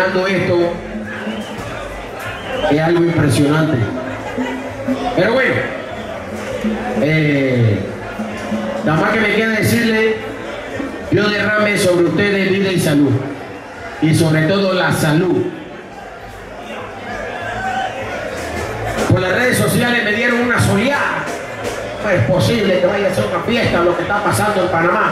terminando esto, es algo impresionante. Pero bueno, nada más que me queda decirle, Dios derrame sobre ustedes vida y salud, y sobre todo la salud. Por las redes sociales me dieron una soleada. No es posible que vaya a ser una fiesta lo que está pasando en Panamá.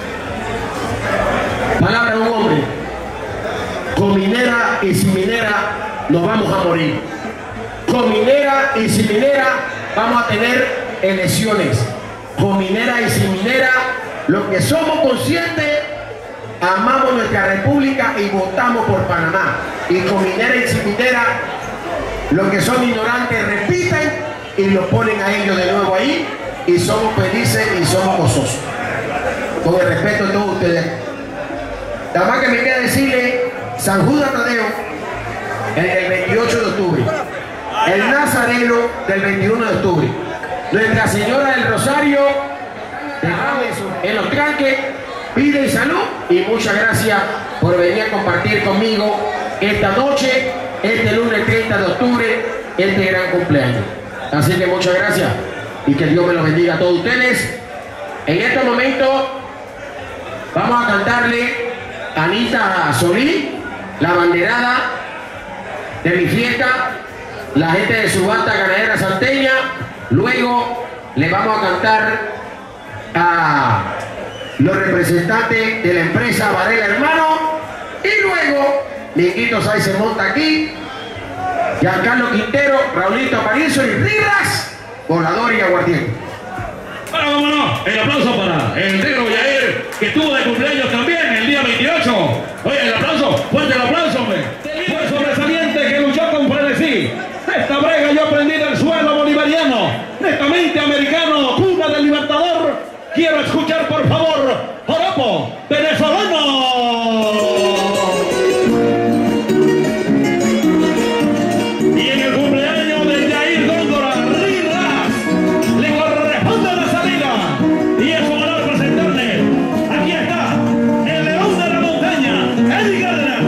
Palabra de un hombre: con minera y sin minera nos vamos a morir. Con minera y sin minera vamos a tener elecciones. Con minera y sin minera, los que somos conscientes, amamos nuestra república y votamos por Panamá. Y con minera y sin minera, los que son ignorantes repiten y lo ponen a ellos de nuevo ahí, y somos felices y somos gozosos. Con el respeto de todos ustedes. Nada más que me queda decirle, San Judas Tadeo, el del 28 de octubre, el Nazareno del 21 de octubre, Nuestra Señora del Rosario, en los tranques, vida y salud, y muchas gracias por venir a compartir conmigo esta noche, este lunes 30 de octubre, este gran cumpleaños. Así que muchas gracias y que Dios me los bendiga a todos ustedes. En este momento vamos a cantarle a Anita Solís, la banderada de mi fiesta, la gente de Subasta Ganadera Salteña. Luego le vamos a cantar a los representantes de la empresa Varela Hermano, y luego Niquito Sáenz se monta aquí, Giancarlo Quintero, Raulito Aparicio y Rivas, Volador y Aguardiente. Bueno, vámonos, el aplauso para el negro Yair, que estuvo de cumpleaños también el día 28. Oye, el aplauso, fuerte el aplauso, hombre. Fue sobresaliente que luchó con frenesí. Esta brega yo aprendí del suelo bolivariano, netamente americano, cuna del libertador. Quiero escuchar, por favor, joropo venezolano. Y en el cumpleaños de Yair Góngora Rivas le corresponde la salida, y es un honor presentarle. Aquí está el león de la montaña, Eddie Cárdenas.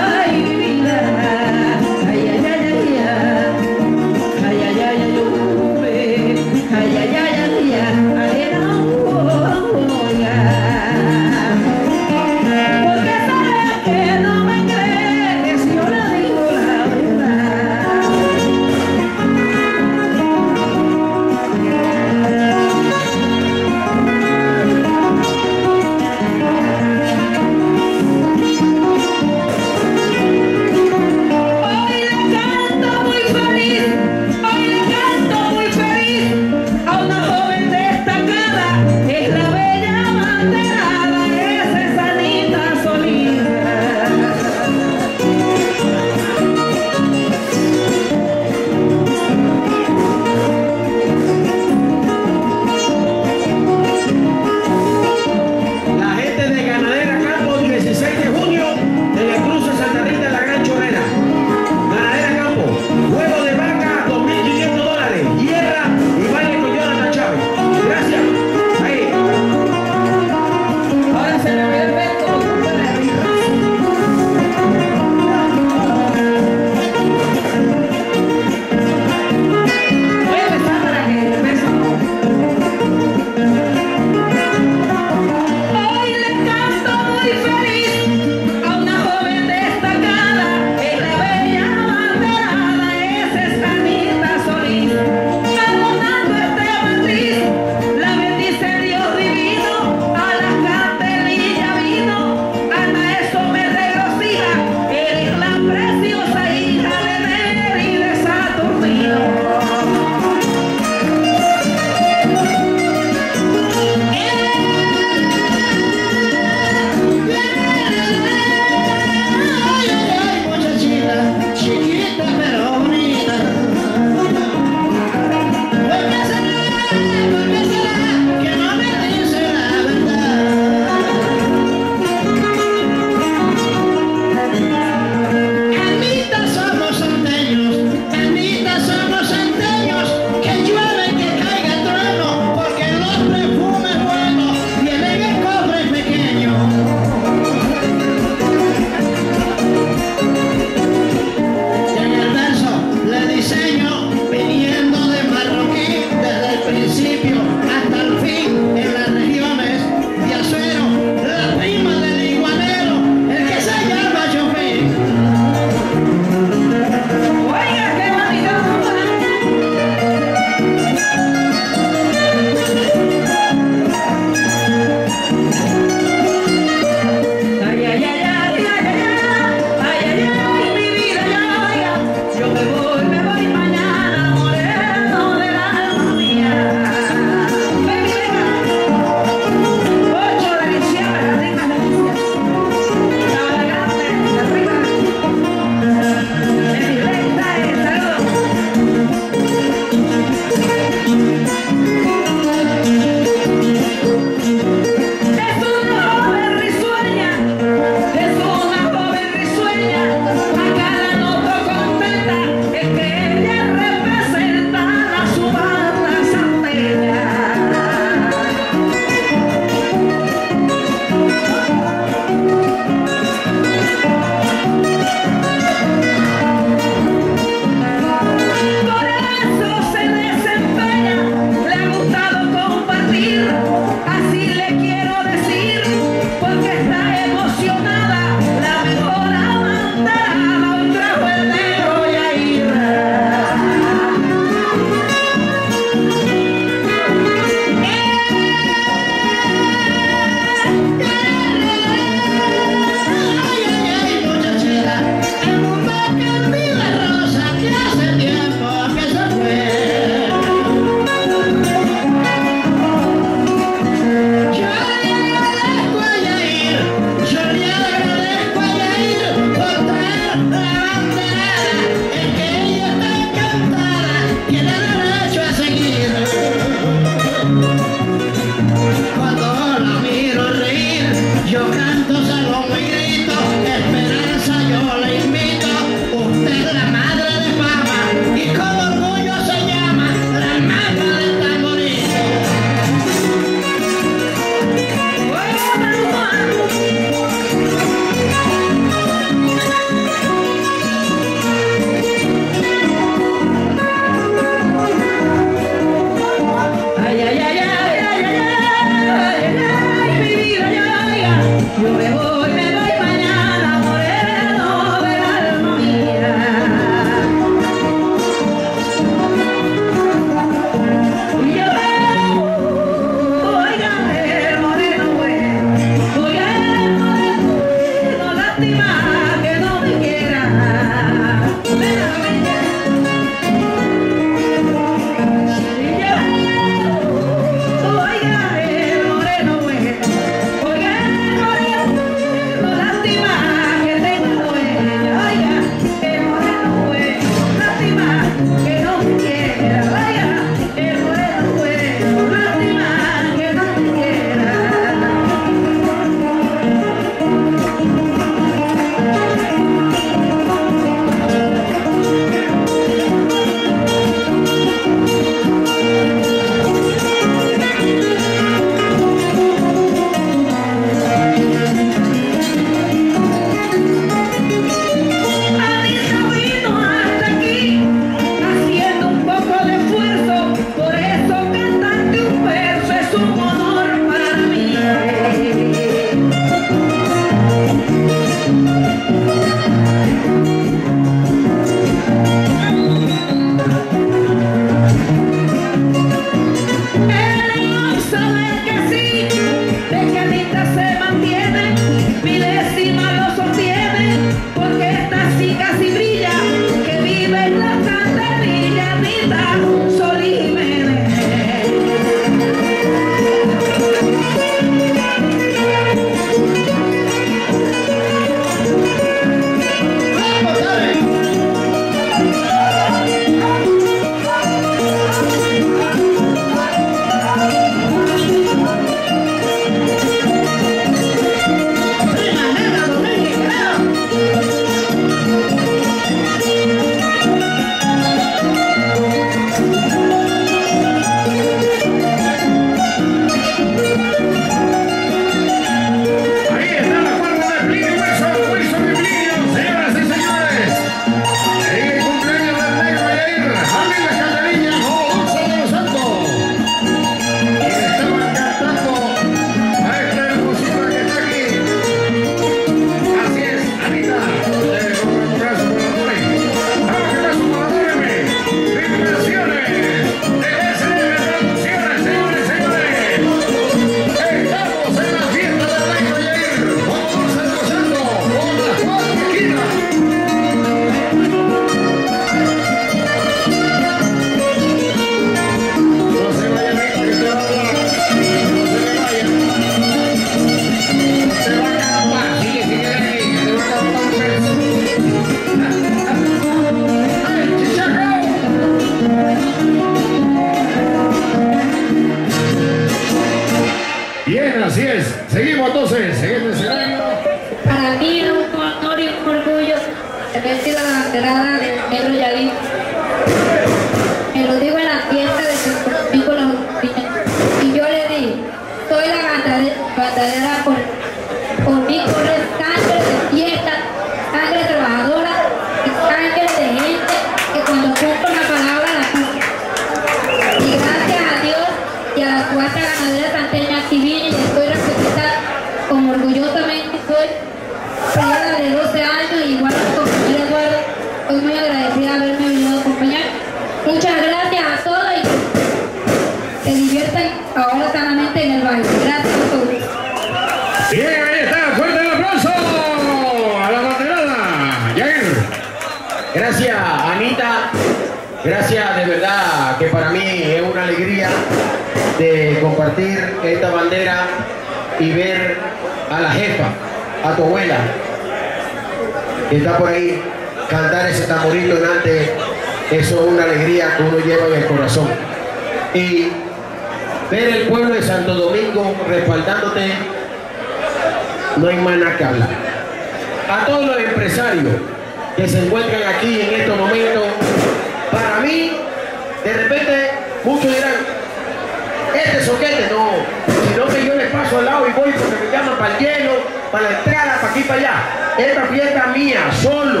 agradecida de haberme venido a acompañar. Muchas gracias a todos y que diviertan ahora sanamente en el baile. Gracias a todos. Bien, ahí está, fuerte el aplauso a la banderada. Yair. Gracias, Anita. Gracias, de verdad, que para mí es una alegría de compartir esta bandera y ver a la jefa, a tu abuela, que está por ahí, cantar ese tamborito delante. Eso es una alegría que uno lleva en el corazón. Y ver el pueblo de Santo Domingo respaldándote, no hay más nada que hablar. A todos los empresarios que se encuentran aquí en estos momentos, para mí, de repente, muchos dirán, este soquete no, sino que yo les paso al lado y voy porque me llaman para el hielo, para la entrada, para aquí, para allá. Esta fiesta mía, solo.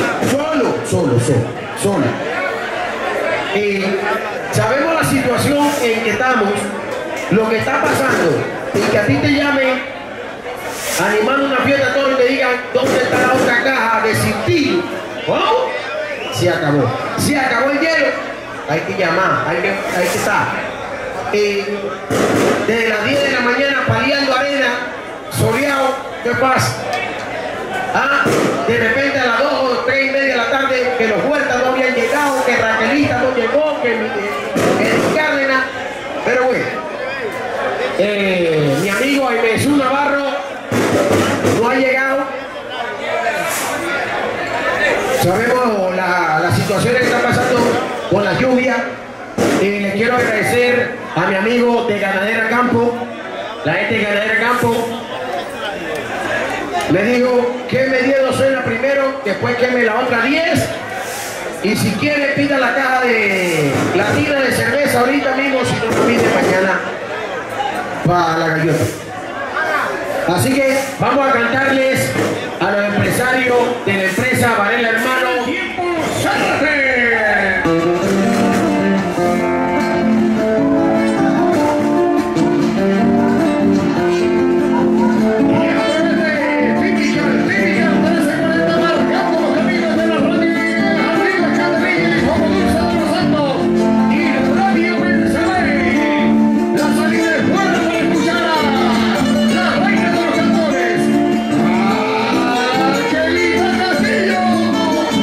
Y sabemos la situación en que estamos, lo que está pasando, y que a ti te llamen animando una fiesta todos y te digan dónde está la otra caja de cintillo. ¿Cómo? Se acabó el hielo, hay que llamar, hay que estar. Desde las 10 de la mañana paliando arena, soleado, ¿qué pasa? De repente a las 2 o 3 y media de la tarde, que los Huertas no habían llegado, que Raquelita no llegó, que Cárdenas, pero bueno, mi amigo Jesús Navarro no ha llegado. Sabemos las situaciones que están pasando con la lluvia. Le quiero agradecer a mi amigo de Ganadera Campo, la gente de Ganadera Campo. Le digo que me dio docena primero, después queme la otra 10. Y si quiere pida la caja de la tira de cerveza ahorita mismo, si no lo pide mañana para la gaviota. Así que vamos a cantarles a los empresarios de la empresa Varela Hermano. ¡Tiempo, sálvate! Castillo.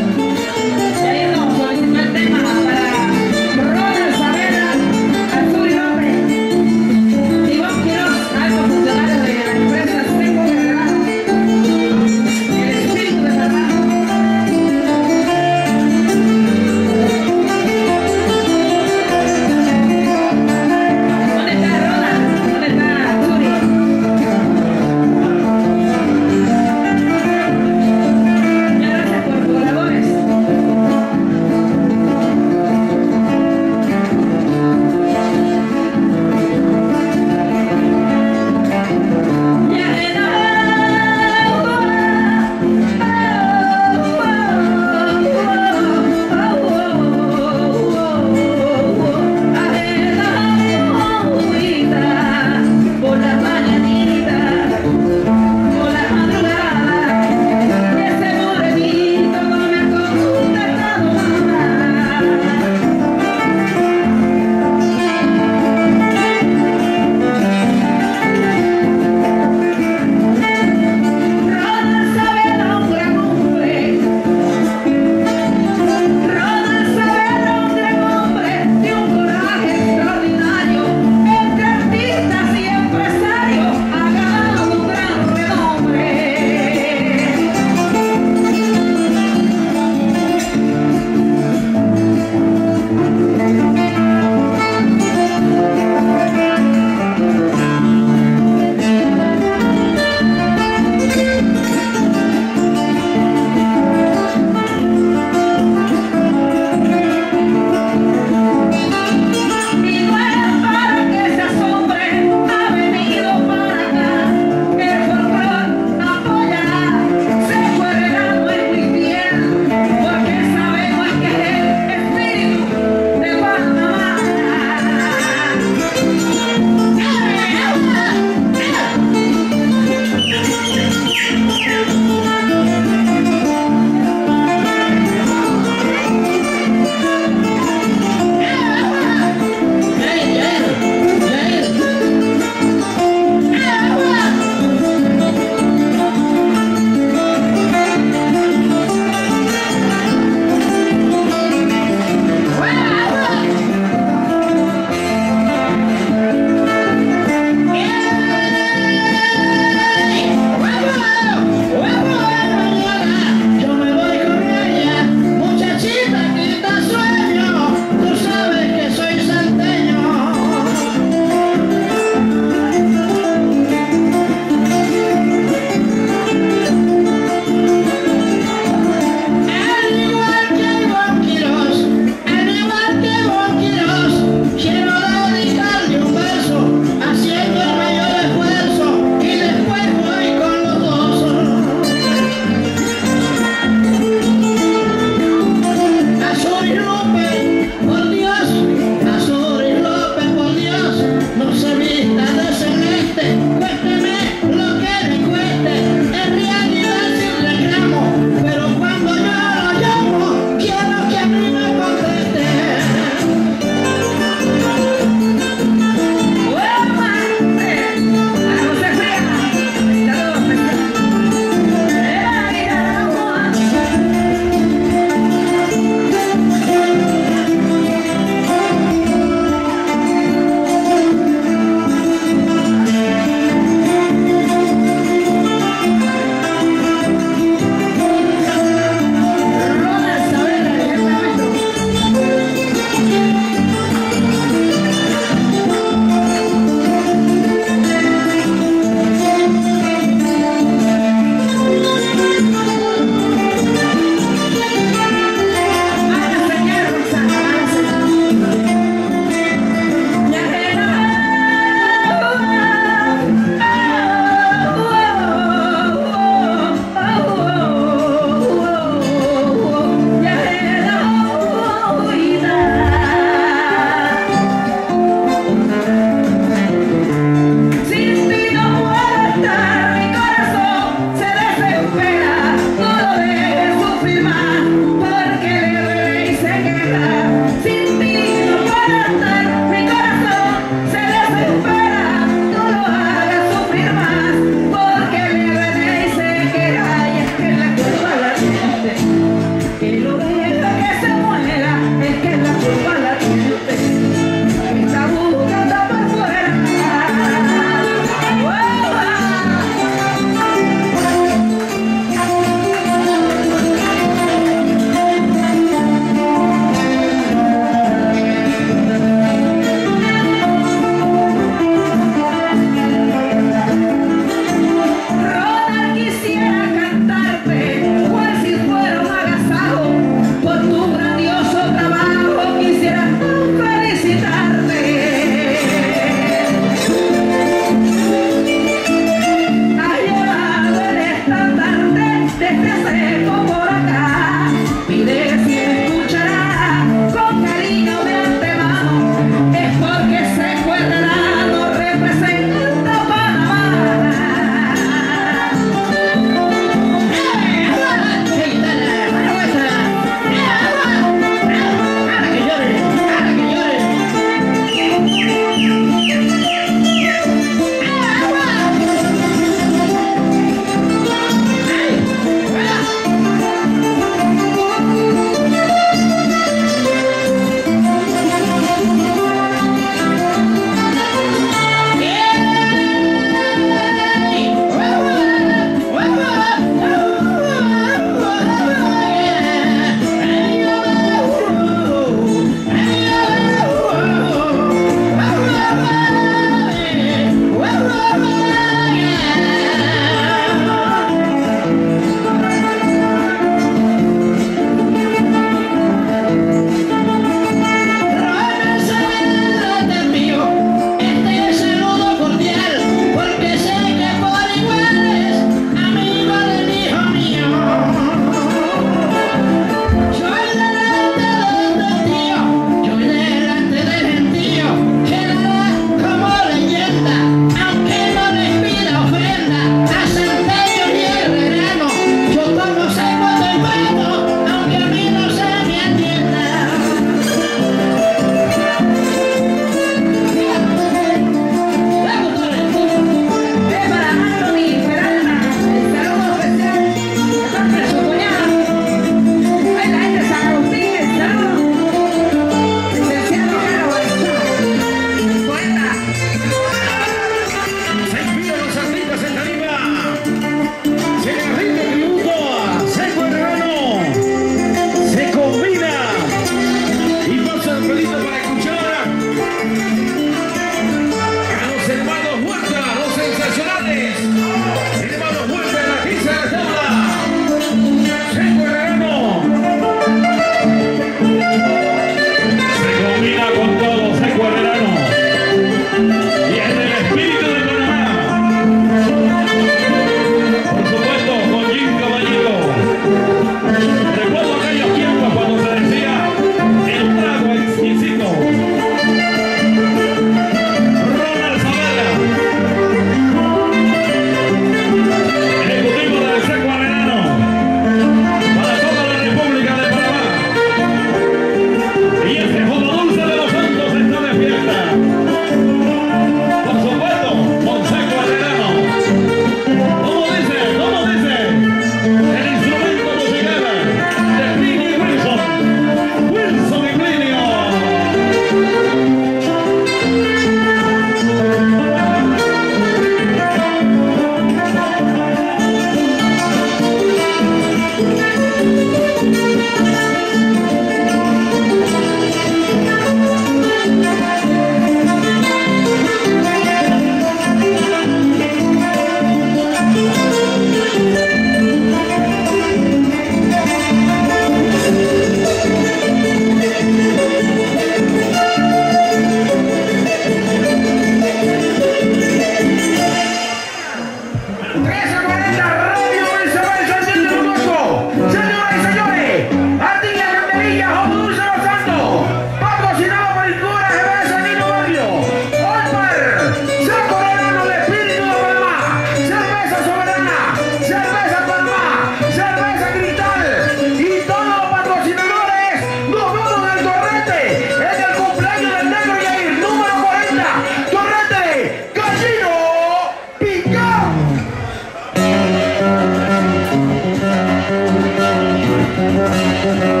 Thank you.